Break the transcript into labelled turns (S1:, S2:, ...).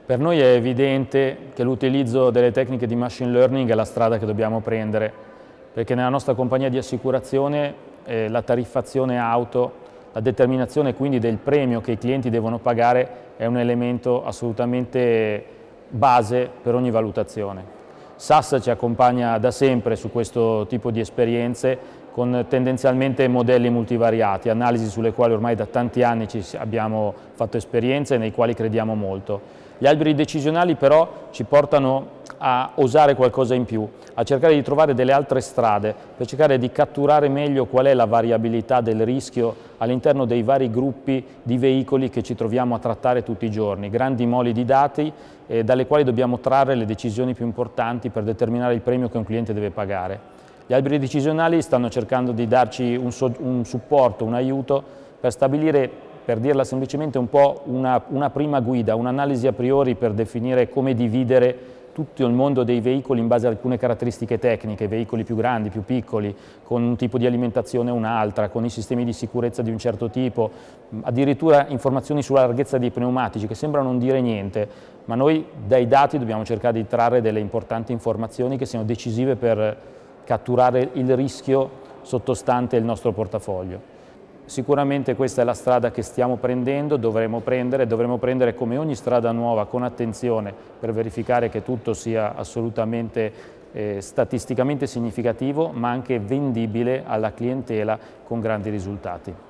S1: Per noi è evidente che l'utilizzo delle tecniche di machine learning è la strada che dobbiamo prendere, perché nella nostra compagnia di assicurazione la tariffazione auto, la determinazione quindi del premio che i clienti devono pagare è un elemento assolutamente base per ogni valutazione. SAS ci accompagna da sempre su questo tipo di esperienze con tendenzialmente modelli multivariati, analisi sulle quali ormai da tanti anni abbiamo fatto esperienze e nei quali crediamo molto. Gli alberi decisionali però ci portano a osare qualcosa in più, a cercare di trovare delle altre strade per cercare di catturare meglio qual è la variabilità del rischio all'interno dei vari gruppi di veicoli che ci troviamo a trattare tutti i giorni, grandi moli di dati dalle quali dobbiamo trarre le decisioni più importanti per determinare il premio che un cliente deve pagare. Gli alberi decisionali stanno cercando di darci un supporto, un aiuto per stabilire, per dirla semplicemente, un po' una prima guida, un'analisi a priori per definire come dividere tutto il mondo dei veicoli in base ad alcune caratteristiche tecniche, veicoli più grandi, più piccoli, con un tipo di alimentazione o un'altra, con i sistemi di sicurezza di un certo tipo, addirittura informazioni sulla larghezza dei pneumatici che sembrano non dire niente, ma noi dai dati dobbiamo cercare di trarre delle importanti informazioni che siano decisive per catturare il rischio sottostante il nostro portafoglio. Sicuramente questa è la strada che stiamo prendendo, dovremo prendere come ogni strada nuova con attenzione per verificare che tutto sia assolutamente statisticamente significativo ma anche vendibile alla clientela con grandi risultati.